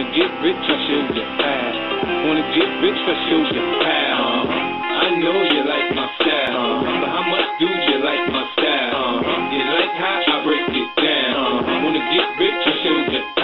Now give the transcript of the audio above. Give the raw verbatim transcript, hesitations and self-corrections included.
get rich, I show you how. Wanna get rich, I show you how. I know you like my style, but how much do you like my style? You like how I break it down. Wanna get rich, I show you